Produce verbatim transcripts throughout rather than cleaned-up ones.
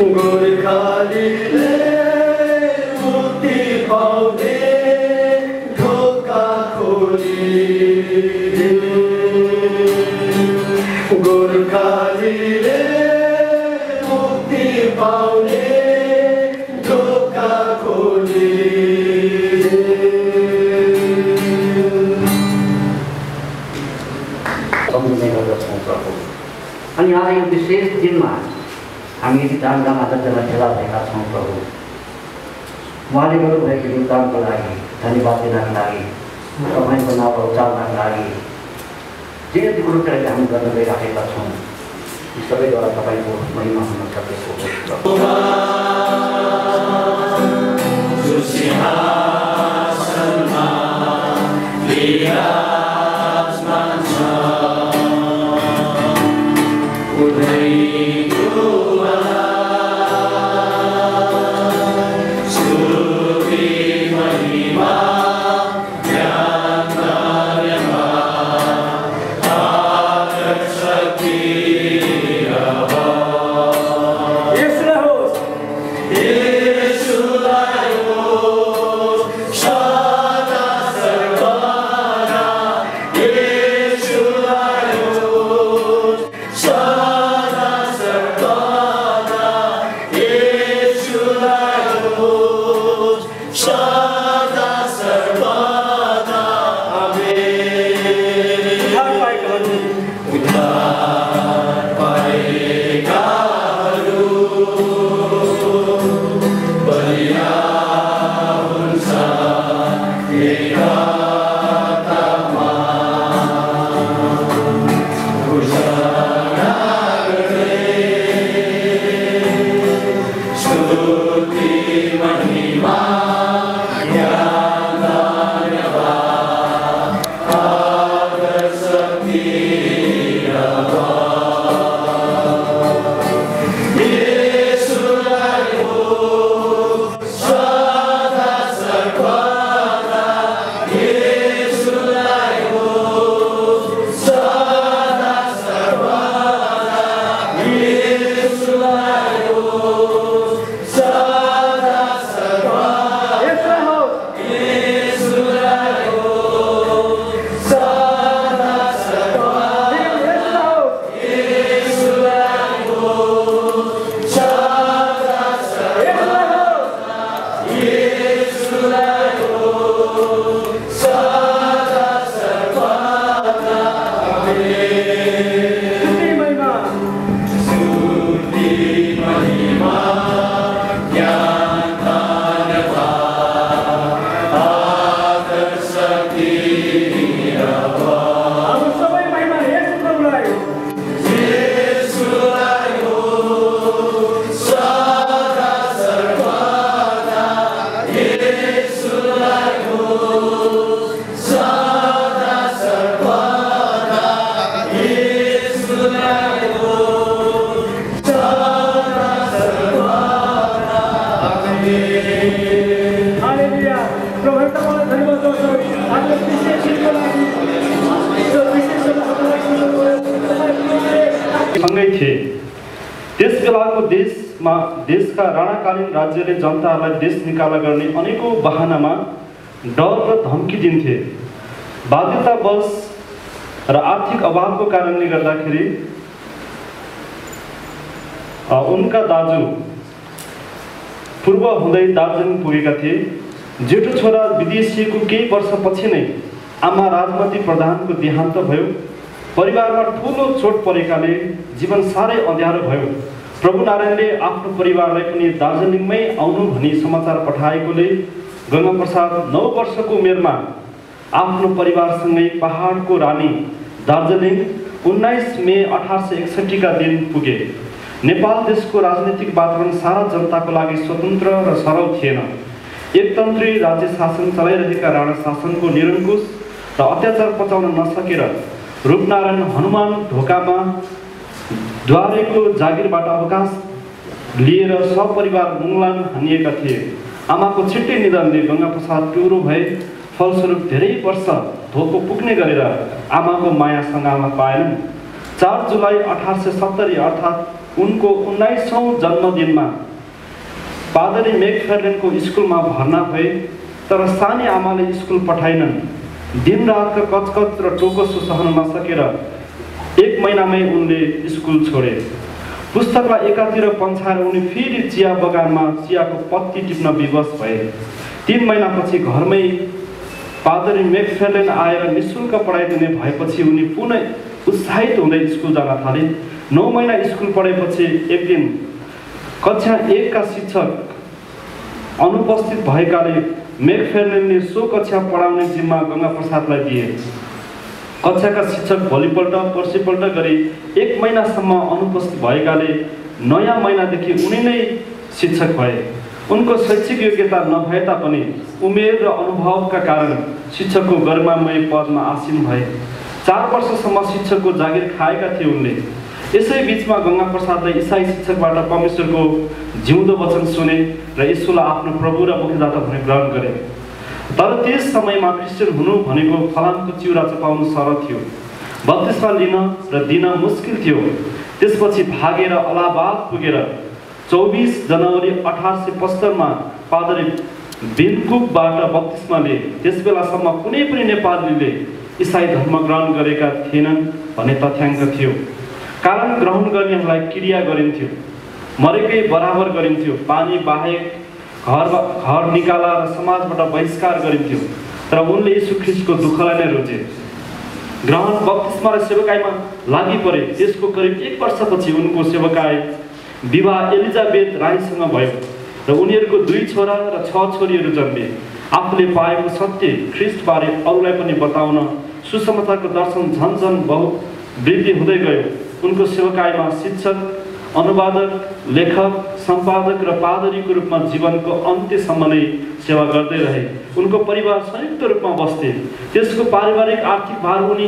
गोर्खालीले मुक्ति पाउने ढोका खोली गोर्खालीले मुक्ति पाउने ढोका खोली सम्झने गर्दछौँ प्रभु। अनि आज यो विशेष दिनमा हामी दानदामा जतिजना भेला भएका छौँ प्रभु, उहाँले गर्नुभएको योगदानको लागि धन्यवाद दिनको लागि, तपाईँको नाउँको उचाल्नको लागि जे जति कुरो हामी गर्न गइराखेका छौँ यी सबैद्वारा तपाईँको महिमा हुन सकेको हो। देशमा देशका राणाकालीन राज्यले जनतालाई देश निकाला गर्ने अनेकौं बहानामा डर र धम्की दिन्थे। बाध्यतावश र आर्थिक अभावको कारणले गर्दाखेरि उनका दाजु पूर्व हुँदै दार्जिलिङ पुगेका थिए। जेठो छोरा विदेशिएको केही वर्षपछि नै आमा राजमती प्रधानको देहान्त भयो। परिवारमा ठूलो चोट परेकाले जीवन साह्रै अँध्यारो भयो। प्रभु नारायणले आफ्नो परिवारलाई पनि दार्जिलिङमै आउनु भनी समाचार पठाएकोले गंगा प्रसाद नौ वर्षको उमेरमा आफ्नो परिवारसँगै पहाडको रानी दार्जिलिङ उन्नाइस मे अठार सय एकसठी का दिन पुगे। नेपाल देशको राजनीतिक वातावरण सारा जनताको लागि स्वतन्त्र र सरल थिएन। एकतन्त्री राज्य शासन चलाइरहेका राणा शासनको निरङ्कुश र अत्याचार पचाउन नसकेर रूपनारायण हनुमान ढोकामा द्वारेको जागिरबाट अवकाश लिएर सपरिवार मुङलान हानिएका थिए। आमाको छिट्टै निधनले गंगा प्रसाद टुरो भए। फलस्वरूप धेरै वर्ष धोको पुग्ने गरेर आमाको माया सङ्गाल्न पाएनन्। चार जुलाई अठार सय सत्तरी अर्थात् उनको उन्नाइसौँ जन्मदिनमा पादरी मेकफेर्लेनको स्कुलमा भर्ना भए, तर सानी आमाले स्कुल पठाइनन्। दिनरातको कचकच र टोकसो सहन नसकेर एक महिनामै उनले स्कुल छोडे। पुस्तकलाई एकातिर पन्छाएर उनी फेरि चिया बगानमा चियाको पत्ती टिप्न विवश भए। तीन महिनापछि घरमै पादरी मेकफेर्लेन आएर निःशुल्क पढाइदिने भएपछि उनी पुनः उत्साहित हुँदै स्कुल जान थाले। नौ महिना स्कुल पढेपछि एक दिन कक्षा एक का शिक्षक अनुपस्थित भएकाले मेकफेर्लेनले सो कक्षा पढाउने जिम्मा गंगा प्रसादलाई दिए। कक्षाका शिक्षक भोलिपल्ट पर्सिपल्ट गरी एक महिनासम्म अनुपस्थित भएकाले नयाँ महिनादेखि उनी नै शिक्षक भए। उनको शैक्षिक योग्यता नभए तापनि उमेर र अनुभवका कारण शिक्षकको गरिमामय पदमा आसीन भए। चार वर्षसम्म शिक्षकको जागिर खाएका थिए उनले। यसै बीचमा गंगा प्रसादले इसाई शिक्षकबाट परमेश्वरको जिउँदो वचन सुने र यीशुलाई आफ्नो प्रभु र मुक्तिदाता भनी ग्रहण गरे। तर त्यस समयमा क्रिस्चियन हुनु भनेको फलामको चिउरा चपाउनु सरल थियो, बत्तिसमा लिन र दिन मुस्किल थियो। त्यसपछि भागेर अलाहाबाद पुगेर चौबिस जनवरी अठार सय पचहत्तरमा पादरी बिन्कुकबाट बत्तिसमा लिए। त्यसबेलासम्म कुनै पनि नेपालीले इसाई धर्म ग्रहण गरेका थिएनन् भन्ने तथ्याङ्क थियो। कारण ग्रहण गर्नेहरूलाई क्रिया गरिन्थ्यो, मरेकै बराबर गरिन्थ्यो, पानी बाहेक घर घर निकाला र समाजबाट बहिष्कार गरिन्थ्यो। तर उनले यीशु ख्रीष्टको दुःखलाई नै रोजे। ग्रहण बत्तिसमा र सेवकाईमा लागि परे। त्यसको करिब एक वर्षपछि उनको सेवकाई विवाह एलिजाबेथ राईसँग भयो र उनीहरूको दुई छोरा र छ छोरीहरू जन्मे। आफूले पाएको सत्य ख्रीष्टबारे अरूलाई पनि बताउन सुसमाचारको दर्शन झन झन बहु वृद्धि हुँदै गयो। उनको सेवकाईमा शिक्षक, अनुवादक, लेखक, सम्पादक र पादरीको रूपमा जीवनको अन्त्यसम्म नै सेवा गर्दै रहे। उनको परिवार संयुक्त रूपमा बस्थे। त्यसको पारिवारिक आर्थिक भार उनी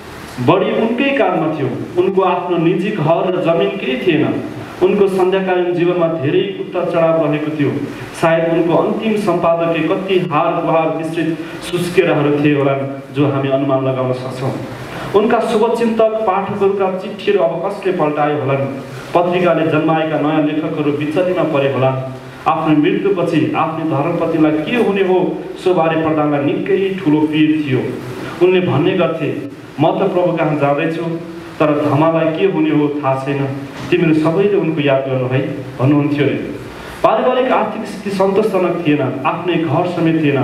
बढी उनकै कारणमा थियो। उनको आफ्नो निजी घर र जमिन केही थिएन। उनको सन्ध्याकालीन जीवनमा धेरै उतार चढाव रहेको थियो। सायद उनको अन्तिम सम्पादकीय कति हार गुहार मिश्रित सुस्केराहरू थिए होलान् जो हामी अनुमान लगाउन सक्छौँ। उनका शुभचिन्तक पाठकहरूका चिठीहरू अब कसले पल्टाए होलान्। पत्रिकाले जन्माएका नयाँ लेखकहरू विचलितमा परे होलान्। आफ्नो मृत्युपछि आफ्नो धर्मपतिलाई के हुने हो सोबारे प्रधानलाई निकै ठुलो पीड थियो। उनले भन्ने गर्थे, म त प्रभु कहाँ जाँदैछु, तर धमालाई के हुने हो थाहा छैन। तिमीहरू सबैले उनको याद गर्नु है भन्नुहुन्थ्यो अरे। पारिवारिक आर्थिक स्थिति सन्तोषजनक थिएन। आफ्नै घर समेत थिएन।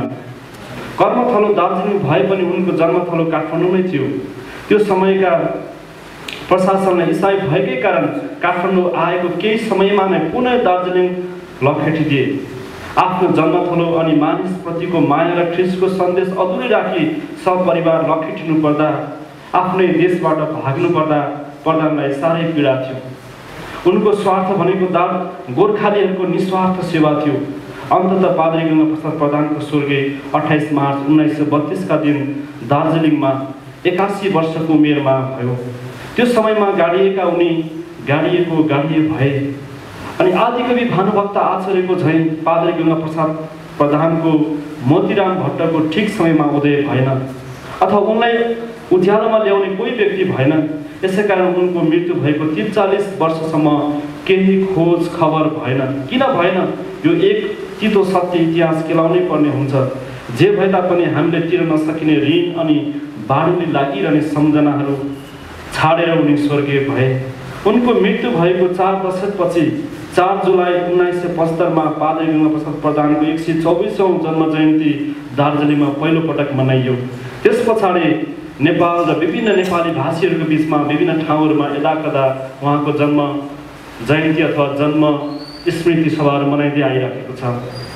कर्मथलो दार्जिलिङ भए पनि उनको जन्मथलो काठमाडौँ नै थियो। त्यो समयका प्रशासनले इसाई भएकै कारण काठमाडौँ आएको केही समयमा नै पुनः दार्जिलिङ लखेटिदिए। आफ्नो जन्मथलो अनि मानिसप्रतिको माया र ख्रीष्टको सन्देश अधुरै राखी सपरिवार लखेटिनु पर्दा, आफ्नै देशबाट भाग्नु पर्दा प्रधानलाई साह्रै पीडा थियो। उनको स्वार्थ भनेको दार गोर्खालीहरूको निस्वार्थ सेवा थियो। अन्ततः पादरी गंगा प्रसाद प्रधानको स्वर्गीय अट्ठाइस मार्च उन्नाइस सय बत्तीसका दिन दार्जिलिङमा एकासी वर्षको उमेरमा भयो। त्यो समयमा गाडिएका उनी गाडिएको गाडिए भए। अनि आदिकवि भानुभक्त आचार्यको झैँ पादरी गंगा प्रसाद प्रधानको मोतीराम भट्टको ठिक समयमा उदय भएन, अथवा उनलाई उज्यालोमा ल्याउने कोही व्यक्ति भएन। यसै कारण उनको मृत्यु भएको त्रिचालिस वर्षसम्म केही खोज खबर भएन। किन भएन? यो एक तितो सत्य इतिहास केलाउनै पर्ने हुन्छ। जे भए तापनि हामीले तिर नसकिने ऋण अनि बाढीले लागिरहने सम्झनाहरू छाडेर उनी स्वर्गीय भए। उनको मृत्यु भएको चार दशकपछि चार जुलाई उन्नाइस सय पचहत्तरमा पादरी गंगा प्रसाद प्रधानको एक सय चौबिसौँ जन्म जयन्ती दार्जिलिङमा पहिलो पटक मनाइयो। त्यस पछाडि नेपाल र विभिन्न नेपाली भाषीहरूको बिचमा विभिन्न ठाउँहरूमा यदाकदा उहाँको जन्म जयन्ती अथवा जन्म स्मृति सभाहरू मनाइँदै आइरहेको छ।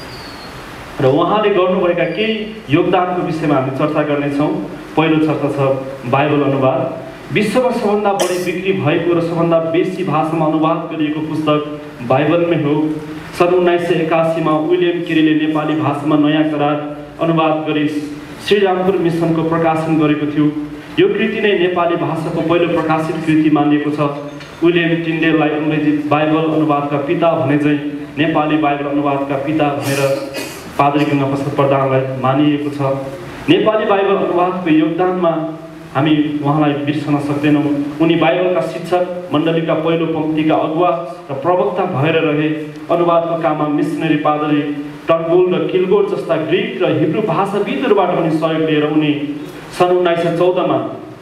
र उहाँले गर्नुभएका केही योगदानको विषयमा हामी चर्चा गर्नेछौँ। पहिलो चर्चा छ बाइबल अनुवाद। विश्वमा सबभन्दा बढी बिक्री भएको र सबभन्दा बेसी भाषामा अनुवाद गरिएको पुस्तक बाइबलमै हो। सन् उन्नाइस सय एकासीमा विलियम केरीले नेपाली भाषामा नयाँ करार अनुवाद गरी श्रीरामपुर मिसनको प्रकाशन गरेको थियो। यो कृति नै नेपाली भाषाको पहिलो प्रकाशित कृति मानिएको छ। विलियम टिन्डेललाई अङ्ग्रेजी बाइबल अनुवादका पिता भने चाहिँ नेपाली बाइबल अनुवादका पिता भनेर पादरी गंगा प्रसाद प्रधानलाई मानिएको छ। नेपाली बाइबल अनुवादको योगदानमा हामी उहाँलाई बिर्सन सक्दैनौँ। उनी बाइबलका शिक्षक, मण्डलीका पहिलो पङ्क्तिका अगुवा र प्रवक्ता भएर रहे। अनुवादको काममा मिसनरी पादरी टर्नबुल र किलगोर जस्ता ग्रिक र हिब्रू भाषाविदहरूबाट पनि सहयोग लिएर उनी सन् उन्नाइस सय चौधमा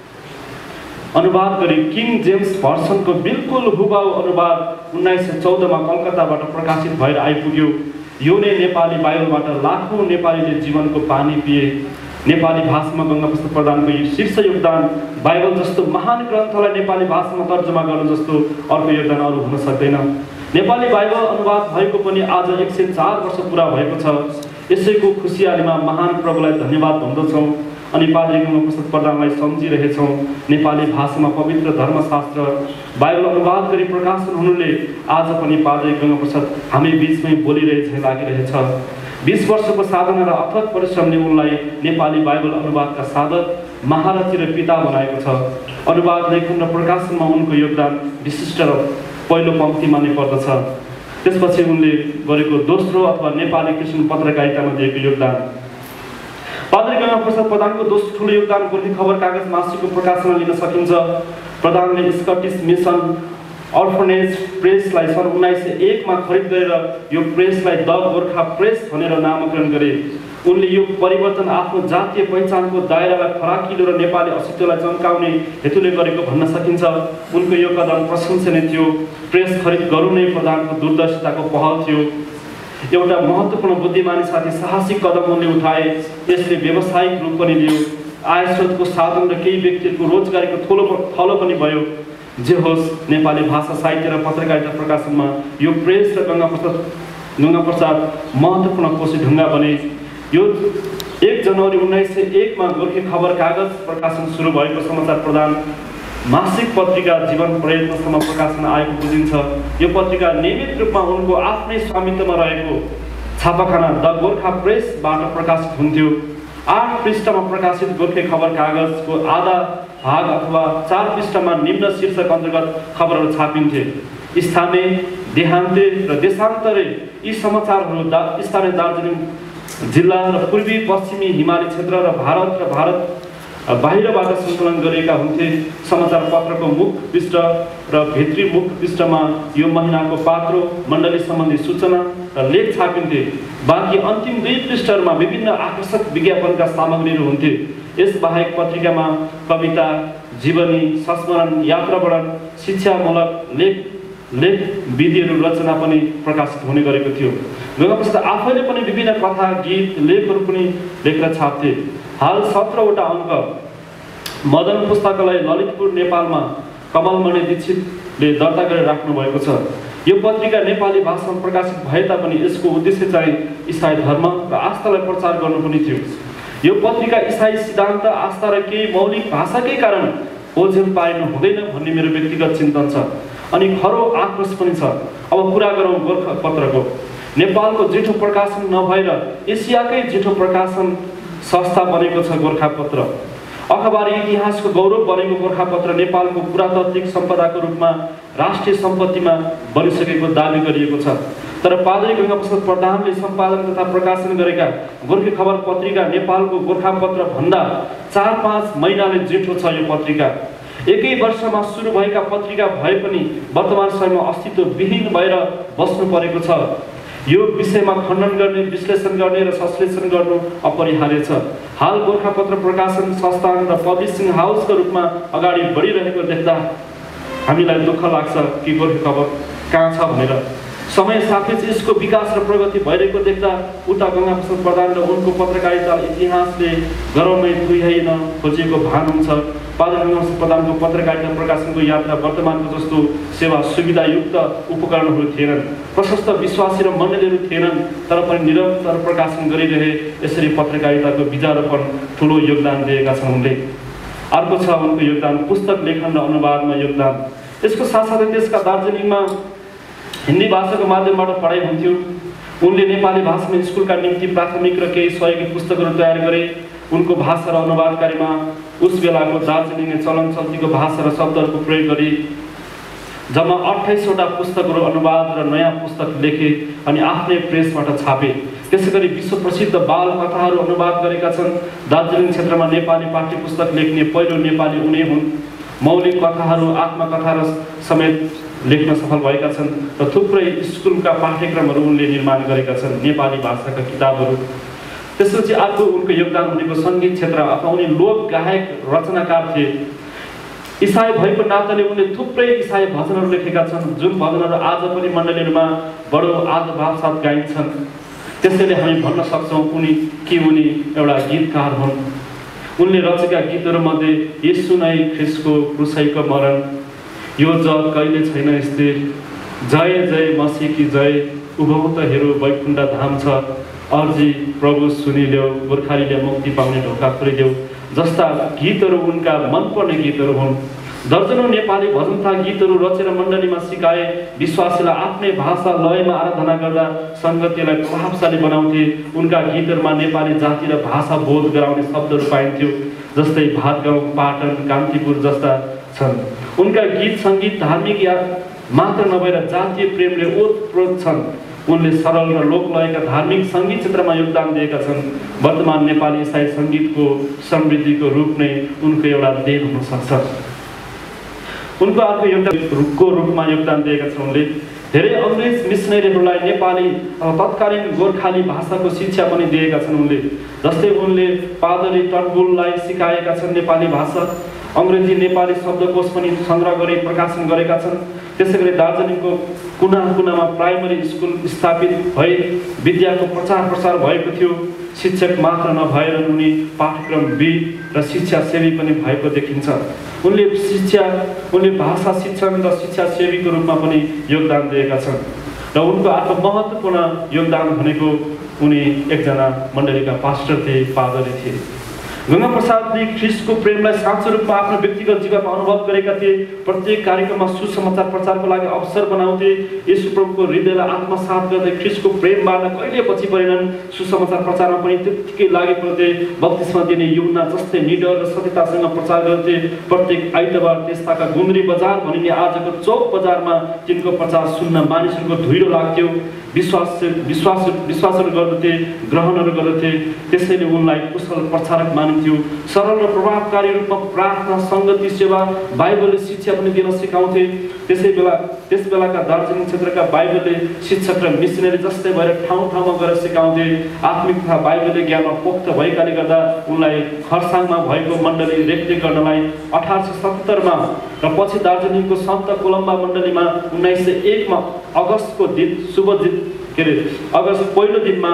अनुवाद गरी किङ जेम्स भर्सनको बिल्कुल हुबाहु अनुवाद उन्नाइस सय चौधमा कलकत्ताबाट प्रकाशित भएर आइपुग्यो। यो नै नेपाली बाइबलबाट लाखौँ नेपालीले जीवनको पानी पिए। नेपाली भाषामा गङ्गाप्रसाद प्रधानको यो शीर्ष योगदान बाइबल जस्तो महान ग्रन्थलाई नेपाली भाषामा तर्जुमा गर्नु जस्तो अर्को योगदान अरू हुन सक्दैन। नेपाली बाइबल अनुवाद भएको पनि आज एक सय चार वर्ष पुरा भएको छ। यसैको खुसियालीमा महान प्रभुलाई धन्यवाद भन्दछौँ अनि पाद्री गङ्गाप्रसाद प्रधानलाई सम्झिरहेछौँ। नेपाली भाषामा पवित्र धर्मशास्त्र बाइबल अनुवाद गरी प्रकाशन हुनुले आज पनि पाद्री गङ्गाप्रसाद हामी बिचमै बोलिरहे झैँ लागिरहेछ। बीस वर्षको साधना र अथक परिश्रमले उनलाई नेपाली बाइबल अनुवादका साधक, महारथी र पिता बनाएको छ। अनुवाद लेखन र प्रकाशनमा उनको योगदान विशिष्ट र पहिलो पङ्क्तिमा नै पर्दछ। त्यसपछि उनले गरेको दोस्रो अथवा नेपाली क्रिस्चियन पत्रकारितामा दिएको योगदान। पाद्री गङ्गाप्रसाद प्रधानको दोस्रो ठुलो योगदान गोर्खे खबर कागज मासिकको प्रकाशनमा लिन सकिन्छ। प्रधानले स्कटिस मिसन अर्फनेज प्रेसलाई सन् उन्नाइस सय एकमा खरिद गरेर यो प्रेसलाई द गोर्खा प्रेस भनेर नामकरण गरे। उनले यो परिवर्तन आफ्नो जातीय पहिचानको दायरालाई फराकिलो र नेपाली अस्तित्वलाई चम्काउने हेतुले गरेको भन्न सकिन्छ। उनको यो कदम प्रशंसनीय थियो। प्रेस खरिद गर्नु नै प्रधानको दूरदर्शिताको पहल थियो। एउटा महत्त्वपूर्ण बुद्धिमानी साथी साहसिक कदम उनले उठाए। यसले व्यावसायिक रूप पनि लियो। आय स्रोतको साधन र केही व्यक्तिहरूको रोजगारीको थलो थलो पनि भयो। जे होस्, नेपाली भाषा साहित्य र पत्रकारिता प्रकाशनमा यो प्रेस र गङ्गाप्रसाद गङ्गाप्रसाद महत्त्वपूर्ण कोशी ढुङ्गा बने। यो एक जनवरी उन्नाइस सय एकमा गोर्खे खबर कागज प्रकाशन सुरु भएको समाचार प्रधान मासिक पत्रिका जीवन प्रयत्नसम्म प्रकाशन आएको बुझिन्छ। यो पत्रिका नियमित रूपमा उनको आफ्नै स्वामित्वमा रहेको छापाखाना द गोर्खा प्रेसबाट प्रकाशित हुन्थ्यो। आठ पृष्ठमा प्रकाशित गोर्खे खबर कागजको आधा भाग अथवा चार पृष्ठमा निम्न शीर्षक अन्तर्गत खबरहरू छापिन्थे। स्थानीय, देहान्ते र देशान्तरे यी समाचारहरू दा स्थानीय दार्जिलिङ जिल्ला र पूर्वी पश्चिमी हिमाली क्षेत्र र भारत र भारत बाहिरबाट सङ्कलन गरिएका हुन्थे। समाचार पत्रको मुख पृष्ठ र भित्री मुख पृष्ठमा यो महिनाको पात्रो, मण्डली सम्बन्धी सूचना र लेख छापिन्थे। बाँकी अन्तिम दुई पृष्ठहरूमा विभिन्न आकर्षक विज्ञापनका सामग्रीहरू हुन्थे। यसबाहेक पत्रिकामा कविता, जीवनी, संस्मरण, यात्रा वर्णन, शिक्षामूलक लेख लेख विधिहरू रचना पनि प्रकाशित हुने गरेको थियो। गङ्गाप्रसाद आफैले पनि विभिन्न कथा, गीत, लेखहरू पनि लेखेर छाप्थे। हाल सत्रवटा अङ्क मदन पुस्तकालय ललितपुर नेपालमा कमलमणि दीक्षितले दर्ता गरेर राख्नु भएको छ। यो पत्रिका नेपाली भाषामा प्रकाशित भए तापनि यसको उद्देश्य चाहिँ इसाई धर्म र आस्थालाई प्रचार गर्नु पनि थियो। यो पत्रिका इसाई सिद्धान्त, आस्था र केही मौलिक भाषाकै कारण ओझेल पाइनु हुँदैन भन्ने मेरो व्यक्तिगत चिन्तन छ अनि खरो आक्रोश पनि छ। अब कुरा गरौँ गोर्खा पत्रको। नेपालको जेठो प्रकाशन नभएर एसियाकै जेठो प्रकाशन संस्था बनेको छ गोर्खापत्र। अखबारी इतिहासको गौरव बनेको गोर्खापत्र नेपालको पुरातात्विक सम्पदाको रूपमा राष्ट्रिय सम्पत्तिमा बनिसकेको दावी गरिएको छ। तर पाद्री गङ्गाप्रसाद प्रधानले सम्पादन तथा प्रकाशन गरेका गोर्खे खबर पत्रिका नेपालको गोर्खापत्र भन्दा चार पाँच महिनाले जेठो छ। यो पत्रिका एकै वर्षमा सुरु भएका पत्रिका भए पनि वर्तमान समयमा अस्तित्वविहीन भएर बस्नु परेको छ। यो विषयमा खण्डन गर्ने, विश्लेषण गर्ने र संश्लेषण गर्नु अपरिहार्य छ। हाल गोर्खापत्र प्रकाशन संस्थान र पब्लिसिङ हाउसको रूपमा अगाडि बढिरहेको देख्दा हामीलाई दुःख लाग्छ कि गोर्खे खबर कहाँ छ भनेर। समय सापेक्ष यसको विकास र प्रगति भइरहेको देख्दा उता गङ्गाप्रसाद प्रधान र उनको पत्रकारिता इतिहासले गौरवमय तुल्याइन खोजिएको भान हुन्छ। पाद्री गङ्गाप्रसाद प्रधानको पत्रकारिता प्रकाशनको यात्रा वर्तमानको जस्तो सेवा सुविधायुक्त उपकरणहरू थिएनन्, प्रशस्त विश्वासी र मण्डलीहरू थिएनन्, तर पनि निरन्तर प्रकाशन गरिरहे। यसरी पत्रकारिताको बिजारोपण ठुलो योगदान दिएका छन् उनले। अर्को छ उनको योगदान पुस्तक लेखन र अनुवादमा योगदान। यसको साथसाथै त्यसका दार्जिलिङमा हिन्दी भाषाको माध्यमबाट पढाइ हुन्थ्यो। उनले नेपाली भाषामा स्कुलका निम्ति प्राथमिक र केही सहयोगी पुस्तकहरू तयार गरे। उनको भाषा र अनुवादकारीमा उस बेलाको दार्जिलिङे चलन चल्तीको भाषा र शब्दहरूको प्रयोग गरी जम्मा अट्ठाइसवटा पुस्तकहरू अनुवाद र नयाँ पुस्तक लेखे अनि आफ्नै प्रेसबाट छापे। त्यसै गरी विश्व प्रसिद्ध बाल कथाहरू अनुवाद गरेका छन्। दार्जिलिङ क्षेत्रमा नेपाली पाठ्य पुस्तक लेख्ने पहिलो नेपाली उनी हुन्। मौलिक कथाहरू, आत्मकथा र समेत लेख्न सफल भएका छन् र थुप्रै स्कुलका पाठ्यक्रमहरू उनले निर्माण गरेका छन्, नेपाली भाषाका किताबहरू। त्यसपछि अर्को उनको योगदान भनेको सङ्गीत क्षेत्र अथवा उनी लोक गायक रचनाकार थिए। इसाई भएको नाताले उनले थुप्रै इसाई भजनहरू लेखेका छन्, जुन भजनहरू आज पनि मण्डलीहरूमा बडो आदरभाव साथ गाइन्छन्। त्यसैले हामी भन्न सक्छौँ उनी कि उनी एउटा गीतकार हुन्। उनले रचेका गीतहरूमध्ये यसु नै ख्रिस्टको क्रुसैको मरण, यो जग कहिले छैन स्थिर, जय जय मसीहकी जय, उभौ त हेरो वैकुण्ठ धाम छ, अर्जी प्रभु सुनिदेऊ, गोर्खालीले मुक्ति पाउने ढोका खोलिदेऊ जस्ता गीतहरू उनका मनपर्ने गीतहरू हुन्। दर्जनौं नेपाली भजन तथा गीतहरू रचेर मण्डलीमा सिकाए। विश्वासीलाई आफ्नै भाषा लयमा आराधना गर्दा सङ्गतिलाई प्रभावशाली बनाउँथे। उनका गीतहरूमा नेपाली जाति र भाषा बोध गराउने शब्दहरू पाइन्थ्यो, जस्तै भातगाउँ, पाटन, कान्तिपुर जस्ता छन्। उनका गीत सङ्गीत धार्मिक या मात्र नभएर जातीय प्रेमले ओतप्रोत छन्। उनले सरल र लोकलयका धार्मिक सङ्गीत क्षेत्रमा योगदान दिएका छन्। वर्तमान नेपाली इसाई सङ्गीतको समृद्धिको रूप नै उनको एउटा देन हुन सक्छ। उनको अर्को योगदानको रूपमा योगदान दिएका छन्। उनले धेरै अङ्ग्रेज मिसनरीहरूलाई नेपाली तत्कालीन गोर्खाली भाषाको शिक्षा पनि दिएका छन्। उनले जस्तै उनले पादरी टनबुललाई सिकाएका छन् नेपाली भाषा। अङ्ग्रेजी नेपाली शब्दकोश पनि सङ्ग्रह गरी प्रकाशन गरेका छन्। त्यसै गरी दार्जिलिङको कुना कुनामा प्राइमरी स्कुल स्थापित भई विद्याको प्रचार प्रसार भएको थियो। शिक्षक मात्र नभएर उनी पाठ्यक्रमविद र शिक्षा सेवी पनि भएको देखिन्छ। उनले शिक्षा उनले भाषा शिक्षण र शिक्षा सेवीको रूपमा पनि योगदान दिएका छन्। र उनको अर्को महत्त्वपूर्ण योगदान भनेको उनी एकजना मण्डलीका पास्टर थिए, पादरी थिए। गंगा प्रसादले ख्रिस्टको प्रेमलाई साँचो रूपमा आफ्नो व्यक्तिगत जीवनमा अनुभव गरेका थिए। प्रत्येक कार्यक्रममा सुसमाचार प्रचारको लागि अवसर बनाउँथे। येशू प्रभुको हृदयलाई आत्मसात गर्दै ख्रिस्टको प्रेमबाट कहिले पछि परेनन्। सुसमाचार प्रचारमा पनि त्यत्तिकै लागि पर्थे। बत्तिसमा दिने यूहन्ना जस्तै निडर र सत्यतासँग प्रचार गर्थे। प्रत्येक आइतबार त्यस्ताका गुन्द्री बजार भनिने आजको चौक बजारमा तिनको प्रचार सुन्न मानिसहरूको धुइरो लाग्थ्यो। विश्वास विश्वास विश्वासहरू गर्दथे, ग्रहणहरू गर्दथे। त्यसैले उनलाई कुशल प्रचारक मानिन्थ्यो। सरल र प्रभावकारी रूपमा प्रार्थना, सङ्गति, सेवा, बाइबलले शिक्षा पनि दिन सिकाउँथे। त्यसै बेला त्यस बेलाका दार्जिलिङ क्षेत्रका बाइबलले शिक्षक र मिसनरी जस्तै भएर ठाउँ ठाउँमा गएर सिकाउँथे। आत्मिक तथा बाइबलले ज्ञानमा पोख्त भएकाले गर्दा उनलाई खरसाङमा भएको मण्डली रेखदेख गर्नलाई अठार सय सत्तरमा र पछि दार्जिलिङको सन्त कोलम्बा मण्डलीमा उन्नाइस सय एकमा अगस्तको दिन शुभ दिन के अरे अगस्त पहिलो दिनमा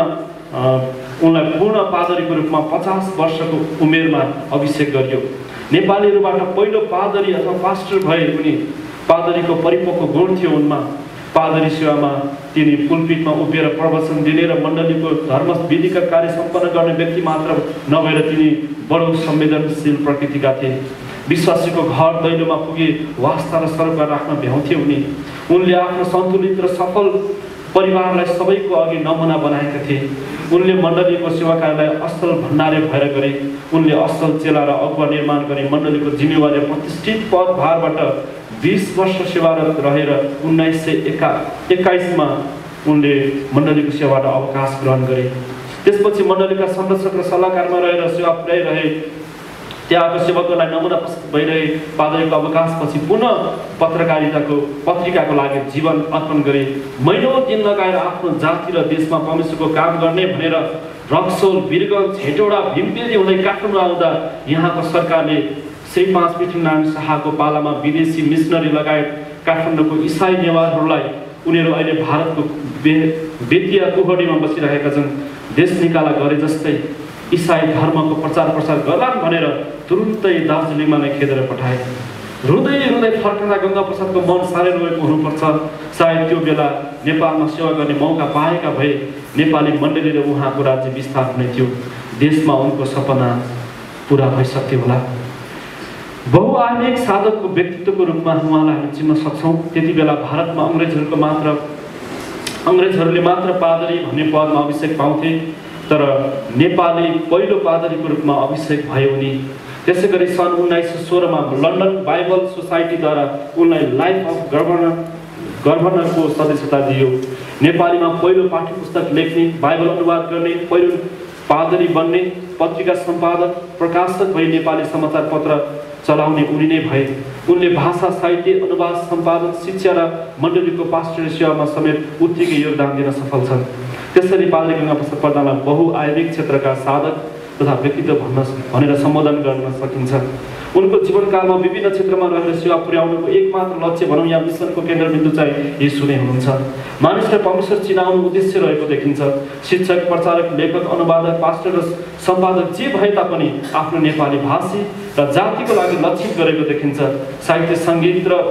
उनलाई पूर्ण पादरीको रूपमा पचास वर्षको उमेरमा अभिषेक गरियो। नेपालीहरूबाट पहिलो पादरी अथवा पास्टर भए उनी। पादरीको परिपक्व गुण थियो उनमा। पादरी सेवामा तिनी पुलपिटमा उभिएर प्रवचन दिने र मण्डलीको धर्म विधिका कार्य सम्पन्न गर्ने व्यक्ति मात्र नभएर तिनी बडो संवेदनशील प्रकृतिका थिए। विश्वासीको घर दैलोमा पुगे वास्ता र सरोकार राख्न भ्याउँथे उनी। उनले आफ्नो सन्तुलित र सफल परिवारलाई सबैको अघि नमुना बनाएका थिए। उनले मण्डलीको सेवाकार्यलाई असल भण्डारे भएर गरे। उनले असल चेला र अगुवा निर्माण गरी मण्डलीको जिम्मेवारी प्रतिष्ठित पद भारबाट बीस वर्ष सेवारत रहेर उन्नाइस सय एका एक्काइसमा उनले मण्डलीको सेवाबाट अवकाश ग्रहण गरे। त्यसपछि मण्डलीका संरक्षक र सल्लाहकारमा रहेर सेवा पुर्याइरहे। त्यहाँको सेवकहरूलाई नमुना प्रस्तुत भइरहे। पादरीको अवकाशपछि पुनः पत्रकारिताको पत्रिकाको लागि जीवन अर्पण गरे। महिनौँ दिन लगाएर आफ्नो जाति र देशमा परमेश्वरको काम गर्ने भनेर रक्सोल, वीरगञ्ज, हेटौडा, भीमपेजी हुँदै काठमाडौँ आउँदा यहाँको सरकारले श्री पाँच पृथ्वीनारायण शाहको पालामा विदेशी मिसनरी लगायत काठमाडौँको इसाई नेवारहरूलाई उनीहरू अहिले भारतको बे बेतिया कुहडीमा बसिरहेका छन् देश निकाला गरे जस्तै इसाई धर्मको प्रचार प्रसार गर्लान् भनेर तुरुन्तै दार्जिलिङमा नै खेदेर पठाए। रुँदै रुँदै फर्कँदा गङ्गा प्रसादको मन साह्रै रोएको हुनुपर्छ। सायद त्यो बेला नेपालमा सेवा गर्ने मौका पाएका भए नेपाली मण्डली र उहाँको राज्य विस्तार हुने थियो। देशमा उनको सपना पुरा भइसक्थ्यो होला। बहुआयामिक साधकको व्यक्तित्वको रूपमा उहाँलाई हामी चिन्न सक्छौँ। त्यति बेला भारतमा अङ्ग्रेजहरूको मात्र अङ्ग्रेजहरूले मात्र पादरी भन्ने पदमा अभिषेक पाउँथे, तर नेपाली पहिलो पादरीको रूपमा अभिषेक भए उनी। त्यसै गरी सन् उन्नाइस सय सोह्रमा लन्डन बाइबल सोसाइटीद्वारा उनलाई लाइफ अफ गभर्नर गभर्नरको सदस्यता दियो। नेपालीमा पहिलो पाठ्य पुस्तक लेख्ने, बाइबल अनुवाद गर्ने, पहिलो पादरी बन्ने, पत्रिका सम्पादक, प्रकाशक भई नेपाली समाचार पत्र चलाउने उनी नै भए। उनले भाषा, साहित्य, अनुवाद, सम्पादन, शिक्षा र मण्डलीको पास्टोरल सेवामा समेत उत्तिकै योगदान दिन सफल छन्। त्यसरी पादरी गंगाप्रसाद प्रधानलाई बहुआयामिक क्षेत्रका साधक तथा व्यक्तित्व भन्न भनेर सम्बोधन गर्न सकिन्छ। उनको जीवनकालमा विभिन्न क्षेत्रमा रहेर सेवा पुर्याउनुको एकमात्र लक्ष्य भनौँ या मिसनको केन्द्रबिन्दु चाहिँ येशू नै हुनुहुन्छ। मानिसलाई परमेश्वर चिनाउनु उद्देश्य रहेको देखिन्छ। शिक्षक, प्रचारक, लेखक, अनुवादक, पास्टर र सम्पादक जे भए तापनि आफ्नो नेपाली भाषी र जातिको लागि लक्षित गरेको देखिन्छ। साहित्य, सङ्गीत र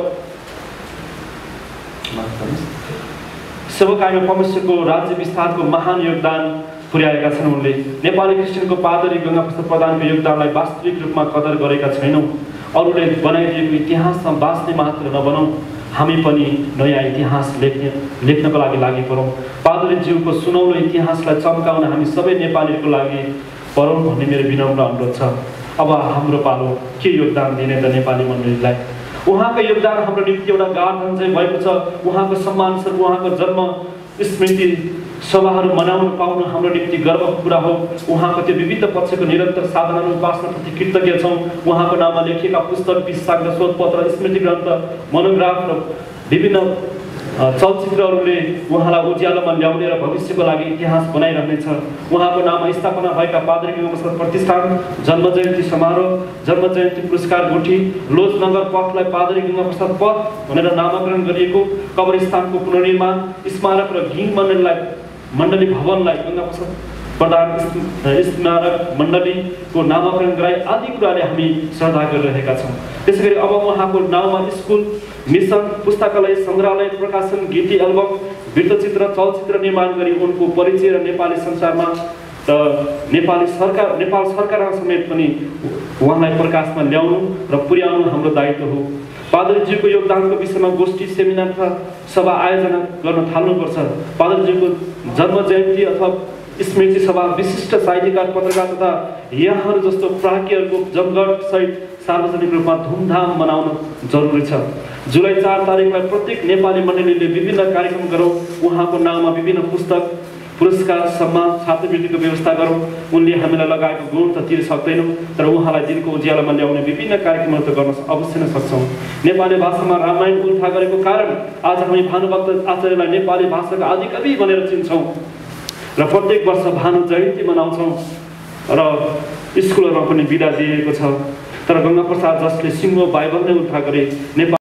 सेवाकायमा परमेश्वरको राज्य विस्तारको महान योगदान पुर्याएका छन्। उनले नेपाली क्रिस्चियनको पादरी गंगाप्रसाद प्रधानको योगदानलाई वास्तविक रूपमा कदर गरेका छैनौँ। अरूले बनाइदिएको इतिहासमा बाँच्ने मात्र नबनौँ, हामी पनि नयाँ इतिहास लेख्ने लेख्नको लागि लागि परौँ। पादरीज्यूको सुनौलो इतिहासलाई चम्काउन हामी सबै नेपालीहरूको लागि परौँ भन्ने मेरो विनम्र अनुरोध छ। अब हाम्रो पालो के योगदान दिने त नेपाली मण्डलीलाई। उहाँको योगदान हाम्रो निम्ति एउटा गार्डन चाहिँ भएको छ। उहाँको सम्मानस्वरूप उहाँको जन्म स्मृति सभाहरू मनाउन पाउनु हाम्रो निम्ति गर्वको कुरा हो। उहाँको त्यो विविध पक्षको निरन्तर साधना र उपासनाप्रति कृतज्ञ छौँ। उहाँको नाममा लेखिएका पुस्तक, विशाख र शोधपत्र, स्मृति ग्रन्थ, मोनोग्राफ र विभिन्न चलचित्रहरूले उहाँलाई उज्यालोमा ल्याउने र भविष्यको लागि इतिहास बनाइरहनेछ। उहाँको नाममा स्थापना भएका पादरी गंगाप्रसाद प्रतिष्ठान, जन्म जयन्ती समारोह, जन्म जयन्ती पुरस्कार गुठी, लोजनगर पथलाई पादरी गंगाप्रसाद पथ भनेर नामाकरण गरिएको, कब्रस्थानको पुनर्निर्माण, स्मारक र घिङ मण्डलीलाई मण्डली भवनलाई गंगाप्रसाद प्रधान स्मारक मण्डलीको नामाकरण गराए आदि कुराले हामी श्रद्धा गरिरहेका छौँ। त्यसै गरी अब उहाँको नाउँमा स्कुल, मिसन, पुस्तकालय, सङ्ग्रहालय, प्रकाशन, गीति एल्बम, वृत्तचित्र, चलचित्र निर्माण गरी उनको परिचय र नेपाली संसारमा र नेपाली सरकार नेपाल सरकारमा समेत पनि उहाँलाई प्रकाशमा ल्याउनु र पुर्याउनु हाम्रो दायित्व हो। पादरीज्यूको योगदानको विषयमा गोष्ठी, सेमिनार तथा सभा आयोजना गर्न थाल्नुपर्छ। पादरीज्यूको जन्म जयन्ती अथवा स्मृति सभा विशिष्ट साहित्यकार, पत्रकार तथा यहाँहरू जस्तो प्राज्ञहरूको जमघट सहित सार्वजनिक रूपमा धुमधाम मनाउन जरुरी छ। जुलाई चार तारिकलाई प्रत्येक नेपाली मण्डलीले विभिन्न कार्यक्रम गरौँ। उहाँको नाममा विभिन्न पुस्तक, पुरस्कार, सम्मान, छात्रवृत्तिको व्यवस्था गरौँ। उनले हामीलाई लगाएको गुण त तिर सक्दैनौँ, तर उहाँलाई दिनको उज्यालोमा ल्याउने विभिन्न कार्यक्रमहरू त गर्न अवश्य नै सक्छौँ। नेपाली भाषामा रामायण उल्था गरेको कारण आज हामी भानुभक्त आचार्यलाई नेपाली भाषाका आदिकवि भनेर चिन्छौँ र प्रत्येक वर्ष भानु जयन्ती मनाउँछौँ र स्कुलहरूमा पनि बिदा दिएको छ। तर गंगाप्रसाद जसले सिङ्गो बाइबल नै उल्था गरे, नेपाल